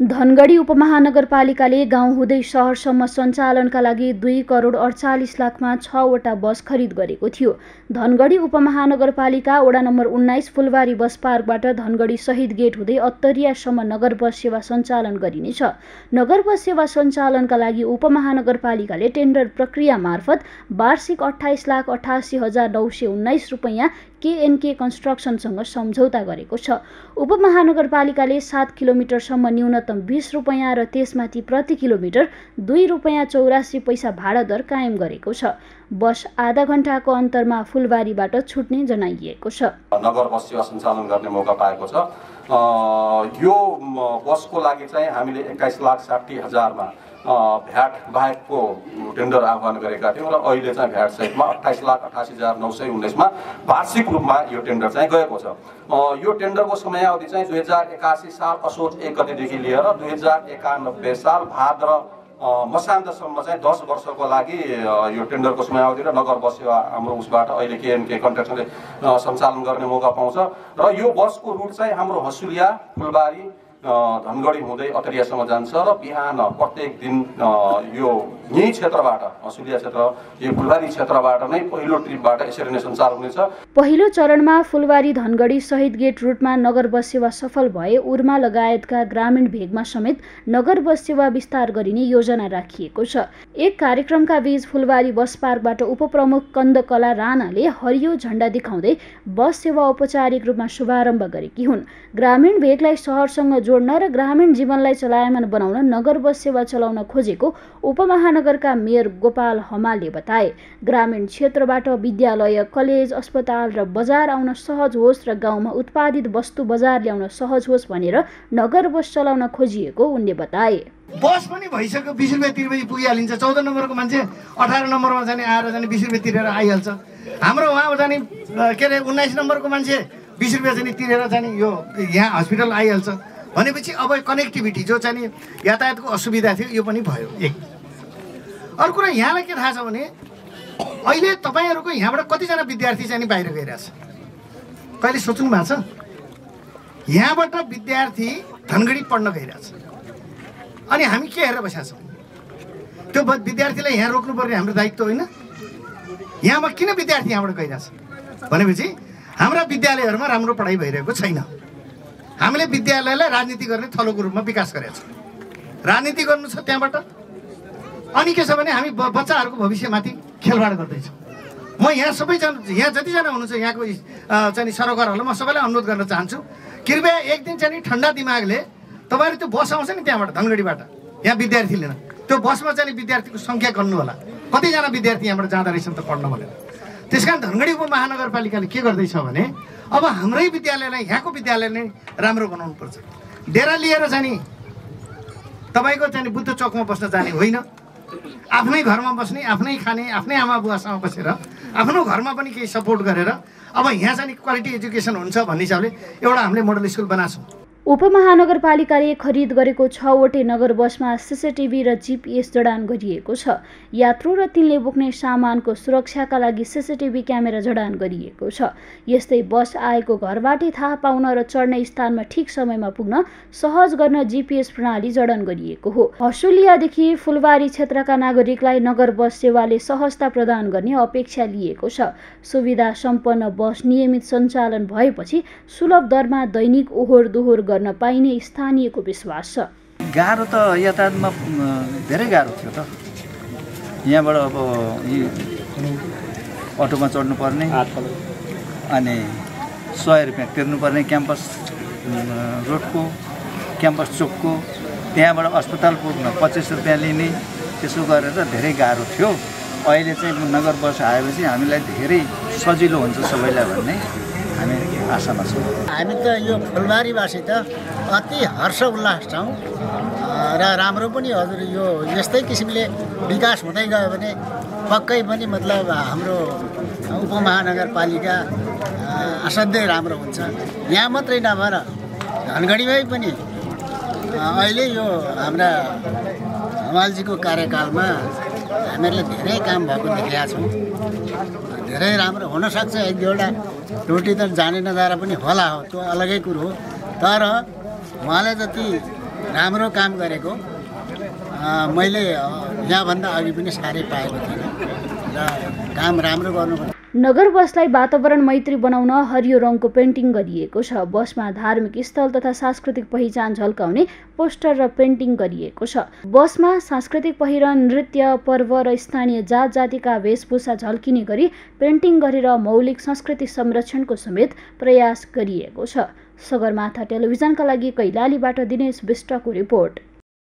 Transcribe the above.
धनगढी उपमहानगरपालिकाले गाउँ हुँदै सहरसम्म सञ्चालनका लागि 2,48,00,000मा 6वटा बस खरिद गरेको थियो। धनगढी उपमहानगरपालिका वडा नम्बर 19 फुलबारी बस पार्कबाट धनगढी शहीद गेट हुँदै अत्तरियासम्म नगर बस सेवा सञ्चालन गरिनेछ। नगर बस सेवा सञ्चालनका लागि उपमहानगरपालिकाले टेन्डर प्रक्रिया मार्फत वार्षिक 28,88,919 रुपैयाँ KNK कन्स्ट्रक्सनसँग सम्झौता गरेको छ। उपमहानगरपालिकाले 7 किलोमिटरसम्म न्यूनतम 20 रुपैयाँ र त्यसमाथि प्रति किलोमिटर 2 रुपैयाँ 84 पैसा भाडा दर कायम गरेको छ। बस आधा घण्टाको अन्तरमा फुलबारीबाट छुट्ने जनाइएको छ। नगर बस सेवा सञ्चालन गर्ने मौका पाएको छ। यो बसको लागि चाहिँ हामीले 21,60,000 मा भ्याट बाहेकको टेन्डर आह्वान गरेका थियौँ र अहिले चाहिँ भ्याट सहितमा 28,88,919 मा वार्षिक रूपमा यो टेन्डर चाहिँ गएको छ। यो टेन्डरको समयावधि चाहिँ 2081 साल असोज 1 गतेदेखि लिएर 2091 साल भाद्र मसान्तसम्म चाहिँ 10 वर्षको लागि यो टेन्डरको समयावधि र नगर बस सेवा हाम्रो उसबाट अहिले KNK कन्स्ट्रक्सनले सञ्चालन गर्ने मौका पाउँछ र यो बसको रुट चाहिँ हाम्रो हसुलिया फुलबारी धनगढी हुँदै अत्तरियासम्म जान्छ र बिहान प्रत्येक दिन यो यही क्षेत्रबाट हसुलिया क्षेत्र यो फुलबारी क्षेत्रबाट नै पहिलो ट्रिपबाट यसरी नै सञ्चालन हुनेछ। पहिलो चरणमा फुलबारी धनगढी शहीद गेट रुटमा नगर बस सेवा सफल भए उर्मा लगायतका ग्रामीण भेगमा समेत नगर बस सेवा विस्तार गरिने योजना राखिएको छ। एक कार्यक्रमका बीच फुलबारी बस पार्कबाट उपप्रमुख कन्दकला राणाले हरियो झण्डा देखाउँदै बस सेवा औपचारिक रूपमा शुभारम्भ गरेकी हुन्। ग्रामीण भेगलाई सहरसँग जोड्न र ग्रामीण जीवनलाई चलायमान बनाउन नगर बस सेवा चलाउन खोजेको उपमहानगरका मेयर गोपाल हमालले बताए। ग्रामीण क्षेत्रबाट विद्यालय, कलेज, अस्पताल र बजार आउन सहज होस् र गाउँमा उत्पादित वस्तु बजार ल्याउन सहज होस् भनेर नगर बस चलाउन खोजिएको उनले बताए। बस पनि भइसक्यो, 20 रुपियाँ तिरेपछि पुगिहालिन्छ। 14 नम्बरको मान्छे 18 नम्बरमा जाने आएर जाने 20 रुपियाँ तिरेर आइहाल्छ। हाम्रो वहाँ जाने के अरे 19 नम्बरको मान्छे 20 रुपियाँ चाहिँ तिरेर जाने यो यहाँ हस्पिटल आइहाल्छ भनेपछि अब कनेक्टिभिटी जो चाहिँ यातायातको असुविधा थियो यो पनि भयो। एक अर्को कुरा यहाँलाई के थाहा छ भने अहिले तपाईँहरूको यहाँबाट कतिजना विद्यार्थी चाहिँ बाहिर गइरहेछ कहिले सोच्नु भएको छ? यहाँबाट विद्यार्थी धनगढी पढ्न गइरहेछ अनि हामी के हेरेर बसेका छौँ? त्यो विद्यार्थीलाई यहाँ रोक्नु पर्ने हाम्रो दायित्व होइन? यहाँमा किन विद्यार्थी यहाँबाट गइरहेछ भनेपछि हाम्रा विद्यालयहरूमा राम्रो पढाइ भइरहेको छैन। हामीले विद्यालयलाई राजनीति गर्ने थलोको रूपमा विकास गरेका छौँ। राजनीति गर्नु छ त्यहाँबाट अनि के छ भने हामी बच्चाहरूको भविष्यमाथि खेलवाड गर्दैछौँ। म यहाँ सबैजना यहाँ जतिजना हुनुहुन्छ यहाँको चाहिँ सरकारहरूलाई म सबैलाई अनुरोध गर्न चाहन्छु, कृपया एक दिन चाहिँ ठन्डा दिमागले तपाईँहरू त्यो बस आउँछ नि त्यहाँबाट धनगढीबाट यहाँ विद्यार्थी लिन, त्यो बसमा चाहिँ विद्यार्थीको सङ्ख्या गर्नु होला, कतिजना विद्यार्थी यहाँबाट जाँदो रहेछन् त पढ्न भनेर। त्यस कारण धनगढी उपमहानगरपालिकाले के गर्दैछ भने अब हाम्रै विद्यालयलाई यहाँको विद्यालय नै राम्रो बनाउनु पर्छ। डेरा लिएर जाने तपाईँको चाहिँ बुद्ध चौकमा बस्न जाने होइन, आफ्नै घरमा बस्ने, आफ्नै खाने, आफ्नै आमा बुवासँग बसेर आफ्नो घरमा पनि केही सपोर्ट गरेर अब यहाँ चाहिँ क्वालिटी एजुकेसन हुन्छ भन्ने हिसाबले एउटा हामीले मोडल स्कुल बनाछौँ। उपमहानगरपालिकाले खरिद गरेको 6वटै नगर बसमा CCTV र GPS जडान गरिएको छ। यात्रु र तिनले बोक्ने सामानको सुरक्षाका लागि CCTV क्यामेरा जडान गरिएको छ। यस्तै बस आएको घरबाटै थाहा पाउन र चढ्ने स्थानमा ठिक समयमा पुग्न सहज गर्न GPS प्रणाली जडान गरिएको हो। हसुलियादेखि फुलबारी क्षेत्रका नागरिकलाई नगर बस सेवाले सहजता प्रदान गर्ने अपेक्षा लिएको छ। सुविधा सम्पन्न बस नियमित सञ्चालन भएपछि सुलभ दरमा दैनिक ओहोर दोहोर गर्न पाइने स्थानीयको विश्वास छ। गाह्रो त यातायातमा धेरै गाह्रो थियो त। यहाँबाट अब अटोमा चढ्नु पर्ने अनि 100 रुपियाँ तिर्नुपर्ने क्याम्पस रोडको, क्याम्पस चोकको, त्यहाँबाट अस्पताल पुग्न 25 रुपियाँ लिने, त्यसो गरेर धेरै गाह्रो थियो। अहिले चाहिँ नगर बस आएपछि हामीलाई धेरै सजिलो हुन्छ सबैलाई भन्ने हामी आशामा छौँ। हामी त यो फुलबारीवासी त अति हर्ष उल्लास छौँ र राम्रो पनि हजुर यो यस्तै किसिमले विकास हुँदै गयो भने पक्कै पनि मतलब हाम्रो उपमहानगरपालिका असाध्यै राम्रो हुन्छ। यहाँ मात्रै नभएर धनगढीमै पनि अहिले यो हाम्रा हमालजीको कार्यकालमा हामीहरूले धेरै काम भएको देखेका छौँ। धेरै राम्रो हुनसक्छ, एक दुईवटा रोटी त जाने नजारा पनि होला हो, त्यो अलगै कुरो हो। तर उहाँले जति राम्रो काम गरेको मैले यहाँभन्दा अघि पनि साह्रै पाएको थिएन र काम राम्रो गर्नुपर्छ। नगर बसलाई वातावरण मैत्री बनाउन हरियो रङको पेन्टिङ गरिएको छ। बसमा धार्मिक स्थल तथा सांस्कृतिक पहिचान झल्काउने पोस्टर र पेन्टिङ गरिएको छ। बसमा सांस्कृतिक पहिरन, नृत्य, पर्व र स्थानीय जात जातिका वेशभूषा झल्किने गरी पेन्टिङ गरेर मौलिक संस्कृति संरक्षणको समेत प्रयास गरिएको छ। सगरमाथा टेलिभिजनका लागि कैलालीबाट दिनेश विष्टको रिपोर्ट।